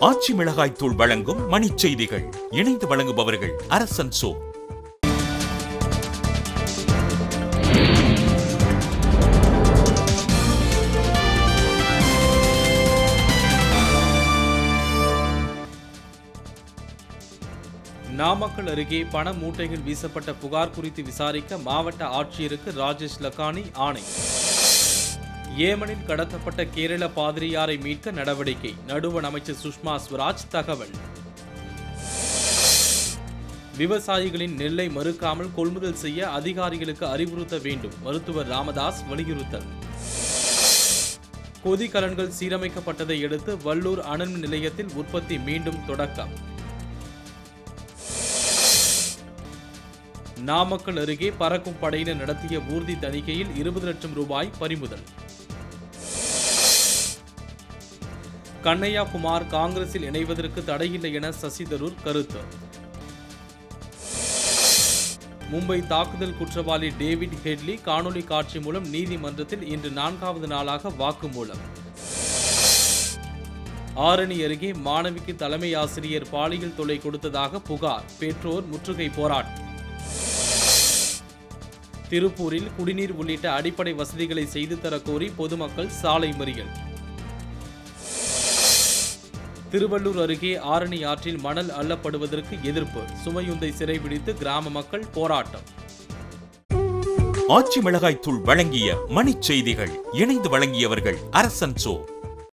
ஆச்சி மிளகாய் தூள் வழங்கும் மணிச் செய்திகள். இணைந்து வழங்குபவர்கள் அரசன் சோ. நாமக்கல் அருகே பண மூட்டைகள் வீசப்பட்ட புகார் குறித்து விசாரிக்க மாவட்ட ஆட்சியருக்கு ராஜேஷ் லக்கானி ஆணை. ஏமனில் கடத்தப்பட்ட கேரள பாதிரியாரை மீட்க நடவடிக்கை. நடுவண் அமைச்சர் சுஷ்மா ஸ்வராஜ் தகவல். விவசாயிகளின் நெல்லை மறுக்காமல் கொள்முதல் செய்ய அதிகாரிகளுக்கு அறிவுறுத்த வேண்டும். மருத்துவர் ராமதாஸ் வலியுறுத்தல். கொதிகலன்கள் சீரமைக்கப்பட்டதை அடுத்து வல்லூர் அணுமின் நிலையத்தில் உற்பத்தி மீண்டும் தொடக்கம். நாமக்கல் அருகே பறக்கும் படையினர் நடத்திய ஊர்தி தணிக்கையில் 20 லட்சம் ரூபாய் பறிமுதல். கண்ணையா குமார் காங்கிரஸில் இணைவதற்கு தடையில்லை என சசி தரூர் கருத்து. மும்பை தாக்குதல் குற்றவாளி டேவிட் ஹெட்லி காணொலி காட்சி மூலம் நீதிமன்றத்தில் இன்று 4வது நாளாக வாக்குமூலம். ஆரணி அருகே மாணவிக்கு தலைமை ஆசிரியர் பாலியல் தொல்லை கொடுத்ததாக புகார். பெற்றோர் முற்றுகை போராட்டம். திருப்பூரில் குடிநீர் உள்ளிட்ட அடிப்படை வசதிகளை செய்து தர கோரி பொதுமக்கள் சாலை மறியல். திருவள்ளூர் அருகே ஆரணி ஆற்றில் மணல் அள்ளப்படுவதற்கு எதிர்ப்பு. சுமையுந்தை சிறைபிடித்து கிராம மக்கள் போராட்டம். ஆச்சி மிளகாய் தூள் வழங்கிய மணிச் செய்திகள். இணைந்து வழங்கியவர்கள் அரசன் சோ.